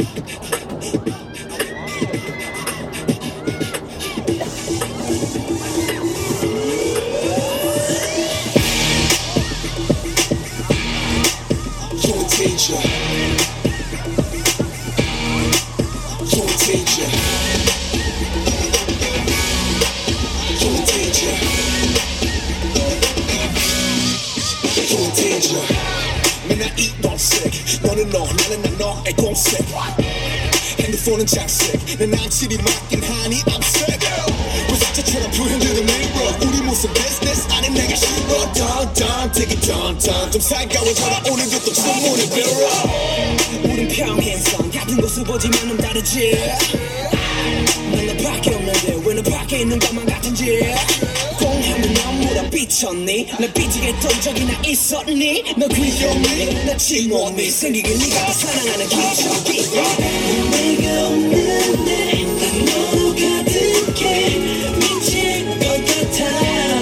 맨날 이동색 너는 너 나는 난 너의 공색 핸드폰은 작색 내 남친이 맡긴 하니 I'm sick 불사자처럼 표현되는 mirror 우리 모습 business 아닌 내가 싫어 Dun dun take it dun dun 좀 살가워져라 오늘도 또 주문을 빌어 우린 평행선 같은 곳을 보지만 좀 다르지 난 너밖에 없는데 왜 너밖에 있는 것만 같은지 공하면 넌 물어 비쳤니 날 삐지게 했던 적이나 있었니 너 귀여니 나 침몸이 생기게 네가 더 사랑하는 기적이 내가 없는데 난 너로 가득해 미칠 것 같아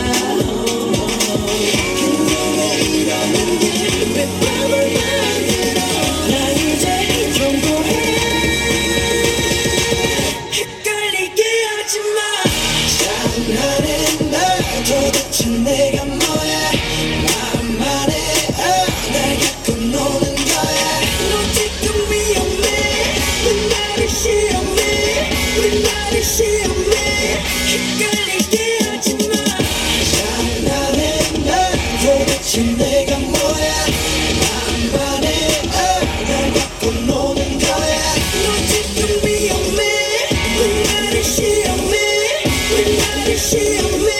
근데 왜 이러는데 왜 밤을 만들어 나 이제 경고해 헷갈리게 하지마 장난해 도대체 내가 뭐야 나만의 날 갖고 노는 거야 너 지금 위험해 왜 나를 시험해 왜 나를 시험해 헷갈리게 하지마 장난해 도대체 내가 뭐야 나만의 날 갖고 노는 거야 너 지금 위험해 왜 나를 시험해 왜 나를 시험해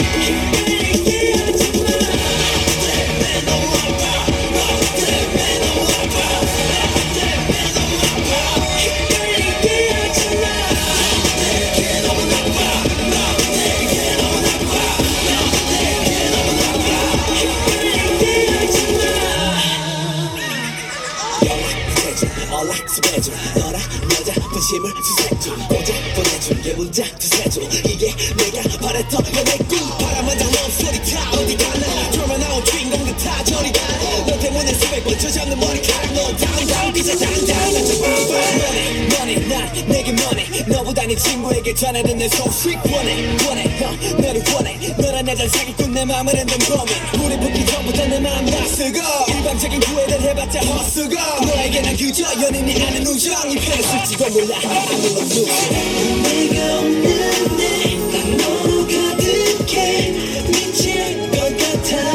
연락처배줘 너랑 여자 분심을 수색중 보자 보내준 게 문자 두세줘 이게 내가 바랬던 연애 꿈 바람만장 럽소리 타 어디 가나 드라마 나온 주인공 같아 저리 가너 때문에 수백 번 저잡는 머리카락 너 당당 그저 당당 나 저 money 난 내게 money 너보다 네 친구에게 전해든 내 소식 원해 너를 원해 너란 여자 사기꾼 내 맘을 흔든 범인 불이 붙기 전부터 내 맘 다 쓰고 일방적인 구애를 해봤자 헛수고 너에게 난 그저 연인이 아닌 우정이 편했을지도 몰라 아무런 누구 내가 없는데 난 너로 가득해 미칠 것 같아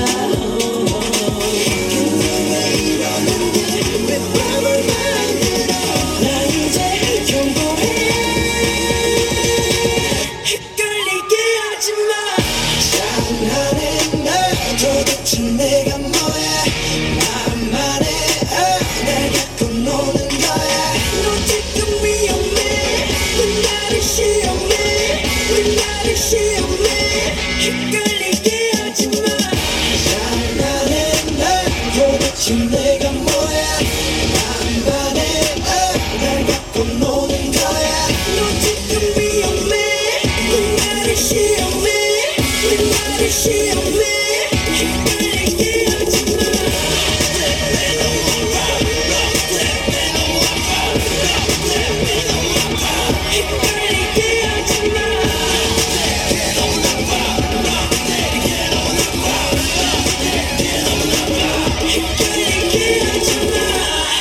근데 왜 이러는데 왜 밤을 만들어 나 이제 경고해 헷갈리게 하지마 장난해 나 도대체 내가 뭐야 나만의 날 갖고 노는 거야 너 지금 위험해 왜 나를 시험해 왜 나를 시험해 헷갈리게 하지마 장난해 나 도대체 내가 뭐야 나만의 날 갖고 노는 거야 너 지금 위험해 왜 나를 시험해 왜 나를 시험해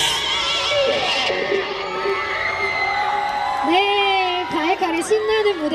네, 가을가을 신나는 무대